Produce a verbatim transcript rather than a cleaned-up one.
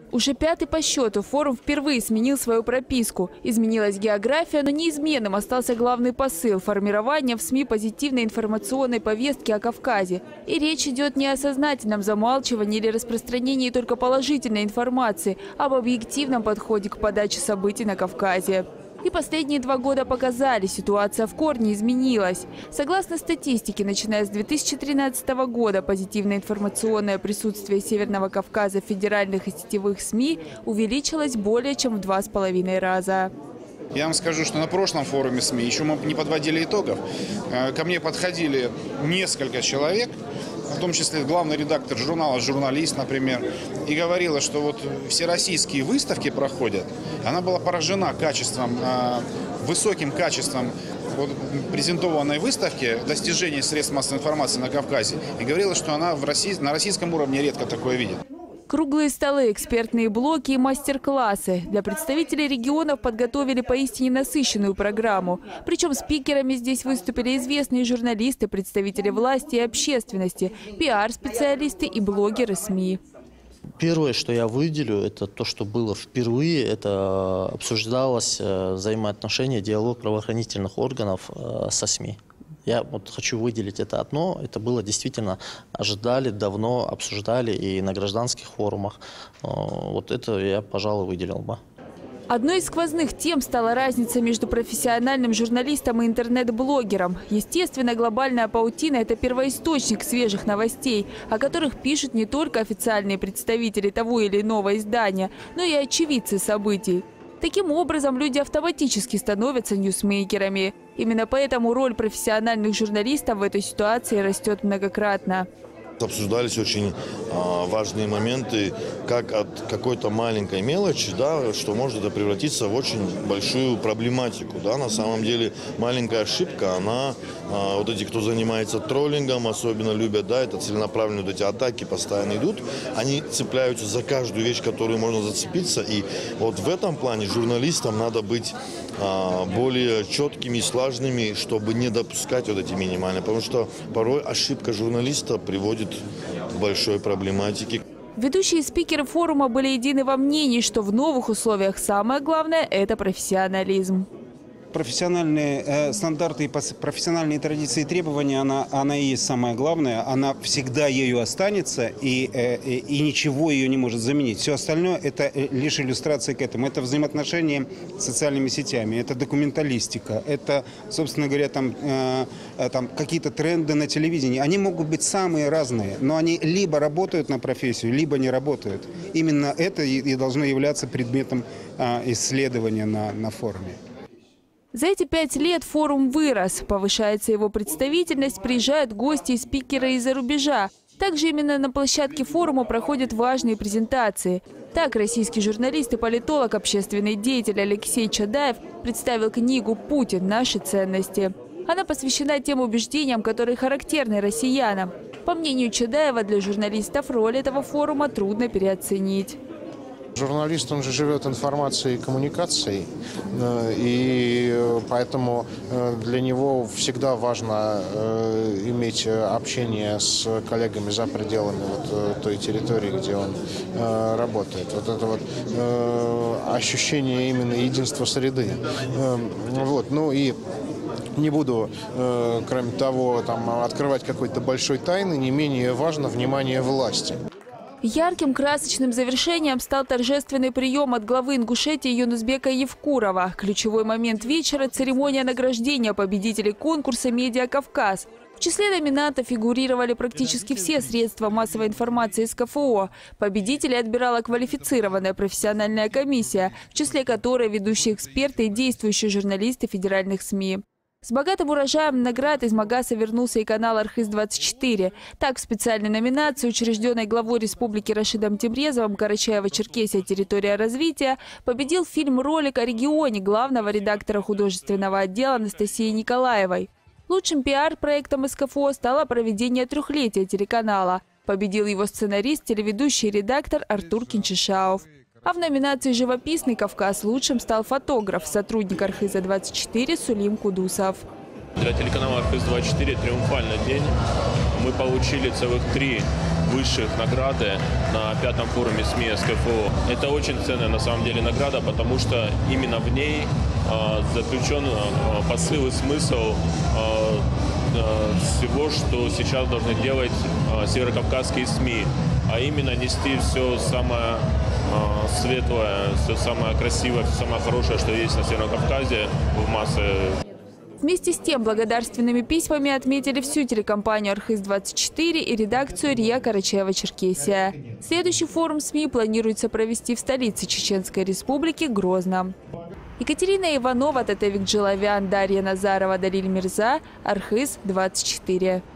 Уже пятый по счету форум впервые сменил свою прописку. Изменилась география, но неизменным остался главный посыл – формирование в СМИ позитивной информационной повестки о Кавказе. И речь идет не о сознательном замалчивании или распространении только положительной информации, а об объективном подходе к подаче событий на Кавказе. И последние два года показали, ситуация в корне изменилась. Согласно статистике, начиная с две тысячи тринадцатого года позитивное информационное присутствие Северного Кавказа в федеральных и сетевых СМИ увеличилось более чем в два с половиной раза. Я вам скажу, что на прошлом форуме СМИ, еще мы не подводили итогов, ко мне подходили несколько человек, в том числе главный редактор журнала «Журналист», например, и говорила, что вот всероссийские выставки проходят. Она была поражена качеством, высоким качеством вот презентованной выставки, достижений средств массовой информации на Кавказе, и говорила, что она в России, на российском уровне редко такое видит. Круглые столы, экспертные блоки и мастер-классы. Для представителей регионов подготовили поистине насыщенную программу. Причем спикерами здесь выступили известные журналисты, представители власти и общественности, пиар-специалисты и блогеры СМИ. Первое, что я выделю, это то, что было впервые, это обсуждалось взаимоотношения, диалог правоохранительных органов со СМИ. Я вот хочу выделить это одно. Это было действительно, ожидали, давно обсуждали и на гражданских форумах. Вот это я, пожалуй, выделил бы. Одной из сквозных тем стала разница между профессиональным журналистом и интернет-блогером. Естественно, глобальная паутина – это первоисточник свежих новостей, о которых пишут не только официальные представители того или иного издания, но и очевидцы событий. Таким образом, люди автоматически становятся ньюсмейкерами. Именно поэтому роль профессиональных журналистов в этой ситуации растет многократно. Обсуждались очень а, важные моменты, как от какой-то маленькой мелочи, да, что может это превратиться в очень большую проблематику. Да. На самом деле маленькая ошибка, она, а, вот эти, кто занимается троллингом, особенно любят, да, это целенаправленные вот эти атаки постоянно идут, они цепляются за каждую вещь, которую можно зацепиться. И вот в этом плане журналистам надо быть а, более четкими и слаженными, чтобы не допускать вот эти минимальные. Потому что порой ошибка журналиста приводит к большой проблематике. Ведущие спикеры форума были едины во мнении, что в новых условиях самое главное – это профессионализм. Профессиональные э, стандарты и профессиональные традиции и требования, она, она и есть самое главное. Она всегда ею останется, и, э, и ничего ее не может заменить. Все остальное – это лишь иллюстрация к этому. Это взаимоотношения с социальными сетями, это документалистика, это, собственно говоря, там, э, там какие-то тренды на телевидении. Они могут быть самые разные, но они либо работают на профессию, либо не работают. Именно это и, и должно являться предметом э, исследования на, на форуме. За эти пять лет форум вырос, повышается его представительность, приезжают гости и спикеры из-за рубежа. Также именно на площадке форума проходят важные презентации. Так, российский журналист и политолог, общественный деятель Алексей Чадаев представил книгу «Путин. Наши ценности». Она посвящена тем убеждениям, которые характерны россиянам. По мнению Чадаева, для журналистов роль этого форума трудно переоценить. Журналист, он же живет информацией и коммуникацией, и поэтому для него всегда важно иметь общение с коллегами за пределами вот той территории, где он работает. Вот это вот ощущение именно единства среды. Вот, ну и не буду, кроме того, там, открывать какой-то большой тайны, не менее важно внимание власти. Ярким красочным завершением стал торжественный прием от главы Ингушетии Юнусбека Евкурова. Ключевой момент вечера – церемония награждения победителей конкурса «Медиа Кавказ». В числе номинантов фигурировали практически все средства массовой информации из ка эф о. Победителей отбирала квалифицированная профессиональная комиссия, в числе которой ведущие эксперты и действующие журналисты федеральных СМИ. С богатым урожаем наград из Магаса вернулся и канал Архыз двадцать четыре. Так, в специальной номинации, учрежденной главой республики Рашидом Темрезовым «Карачаево-Черкесия. Территория развития», победил фильм-ролик о регионе главного редактора художественного отдела Анастасии Николаевой. Лучшим пиар-проектом из ка эф о стало проведение трехлетия телеканала. Победил его сценарист, телеведущий и редактор Артур Кинчишаов. А в номинации «Живописный Кавказ» лучшим стал фотограф, сотрудник Архыза двадцать четыре Сулим Кудусов. Для телеканала Архыз двадцать четыре триумфальный день. Мы получили целых три высших награды на пятом форуме СМИ СКФО. Это очень ценная на самом деле награда, потому что именно в ней э, заключен э, посыл и смысл э, всего, что сейчас должны делать э, северокавказские СМИ, а именно нести все самое э, светлое, все самое красивое, все самое хорошее, что есть на Северном Кавказе в массы. Вместе с тем благодарственными письмами отметили всю телекомпанию Архыз двадцать четыре и редакцию РИА Карачаево-Черкесия. Следующий форум СМИ планируется провести в столице Чеченской Республики Грозном. Екатерина Иванова, Татевик Джилавян, Дарья Назарова, Далиль Мирза, Архыз двадцать четыре.